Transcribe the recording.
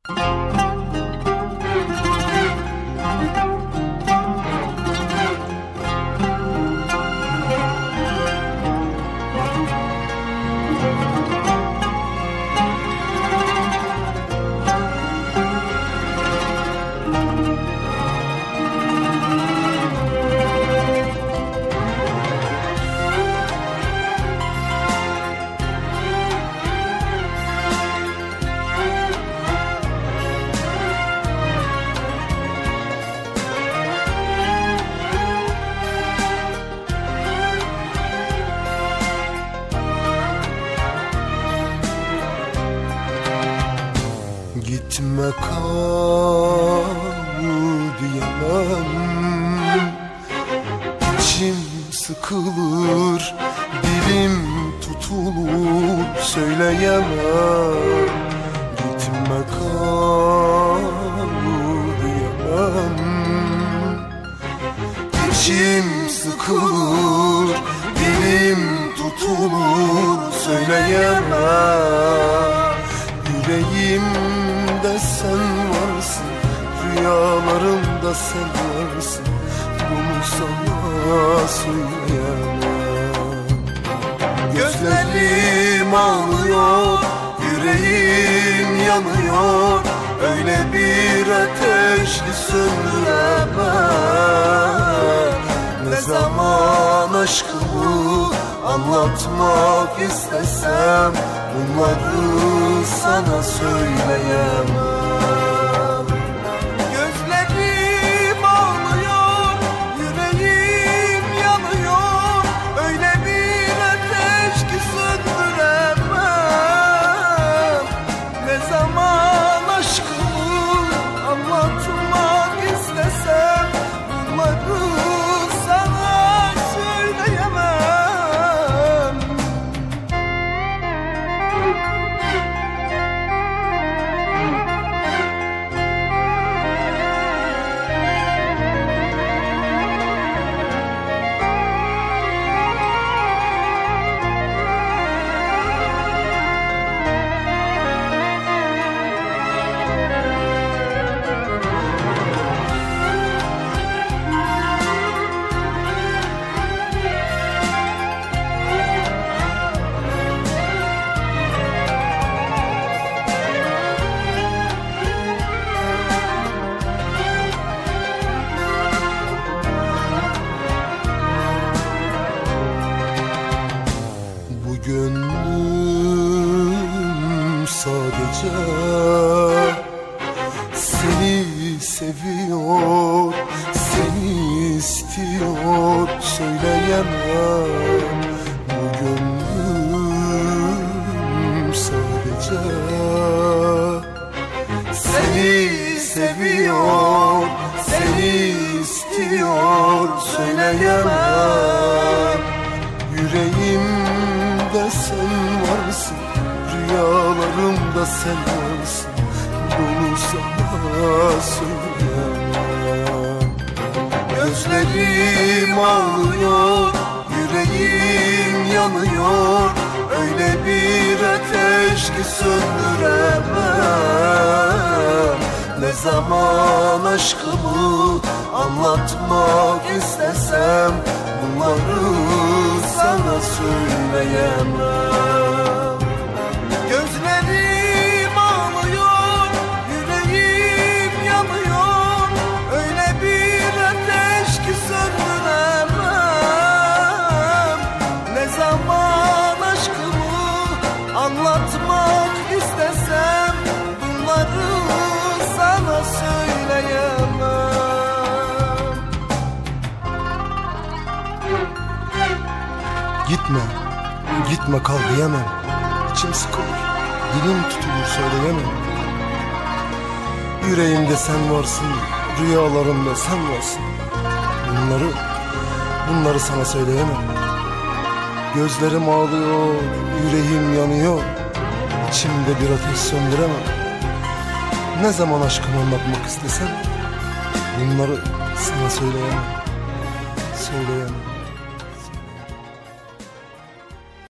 Gitme kal diyemem, İçim sıkılır, dilim tutulur, söyleyemem. Gitme kal diyemem, İçim sıkılır, dilim tutulur, söyleyemem. Yüreğimde sen varsın, rüyalarımda sen varsın, bunu sana söyleyemem. Gözlerim ağlıyor, yüreğim yanıyor, öyle bir ateş ki söndüremem. Ne zaman aşkımı anlatmak istesem, bunları sana söyleyemem. Gözlerim ağlıyor, yüreğim yanıyor, öyle bir ateş ki söndüremem. Ne zaman aşkımı anlatmak istesem, bunları sana söyleyemem. Gönlüm sadece seni seviyor, seni istiyor, söyleyemem. Bu gönlüm sadece seni seviyor, seni istiyor, söyleyemem. Yüreğimde sen varsın, rüyalarımda sen varsın, bunu sana söyleyemem. Gözlerim ağlıyor, yüreğim yanıyor, öyle bir ateş ki söndüremem. Ne zaman aşkımı anlatmak istesem, bunları sana söyleyemem. Gözlerim ağlıyor, yüreğim yanıyor, öyle bir ateş ki söndüremem. Ne zaman aşkımı anlatmak istesem, bunları sana söyleyemem. Gitme, gitme kal diyemem, İçim sıkılır, dilim tutulur, söyleyemem. Yüreğimde sen varsın, rüyalarımda sen varsın, bunları sana söyleyemem. Gözlerim ağlıyor, yüreğim yanıyor, İçimde bir ateş söndüremem. Ne zaman aşkımı anlatmak istesem, bunları sana söyleyemem.